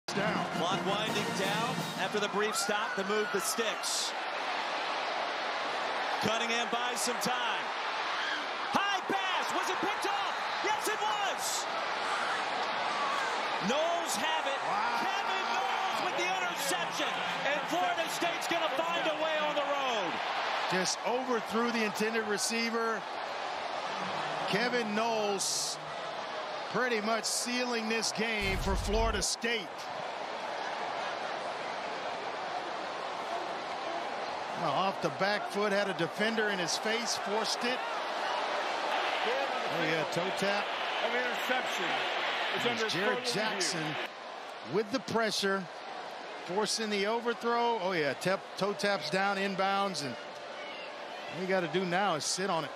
Down. Clock winding down after the brief stop to move the sticks. Cunningham buys some time. High pass. Was it picked off? Yes, it was. Knowles have it. Wow. Kevin Knowles with the interception. And Florida State's going to find a way on the road. Just overthrew the intended receiver. Kevin Knowles pretty much sealing this game for Florida State. Off the back foot, had a defender in his face, forced it. Oh yeah, toe tap. An interception. It's Jared Jackson with the pressure, forcing the overthrow. Oh yeah, toe taps down inbounds, and all you got to do now is sit on it.